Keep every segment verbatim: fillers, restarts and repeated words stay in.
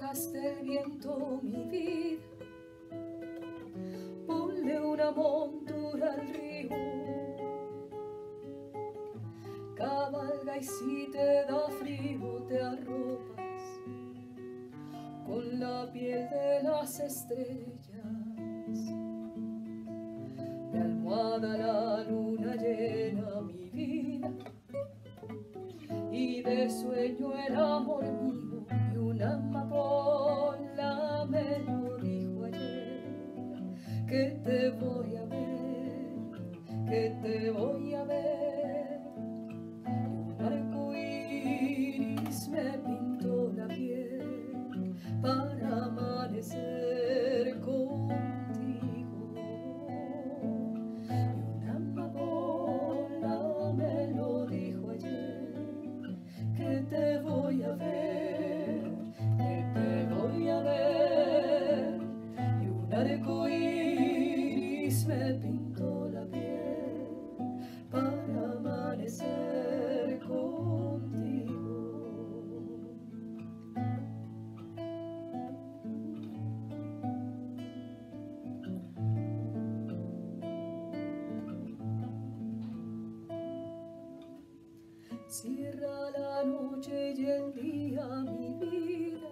dejaste el viento mi vida, ponle una montura al río, cabalga y si te da frío te arropas con la piel de las estrellas, de almohada la luna llena mi vida y de sueño el amor mío, y una amapola me lo dijo ayer, que te voy a ver, que te voy a ver, y un arco iris me pintó la piel para amanecer contigo, y una amapola me lo dijo ayer, que te voy a ver, que te voy a ver, y un arco iris me pintó la piel para amanecer contigo. Cierra la noche y el día mi vida,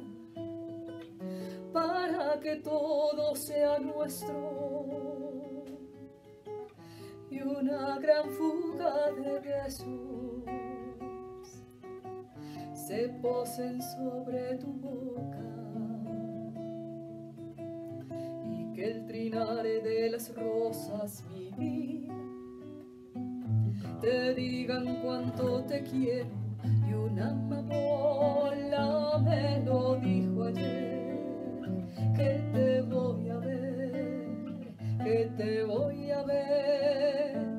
para que todo sea nuestro, y una gran fuga de besos se posen sobre tu boca, y que el trinar de las rosas mi vida te digan cuánto te quiero, y una amapola me lo dijo ayer, que te voy a ver, que te voy a ver,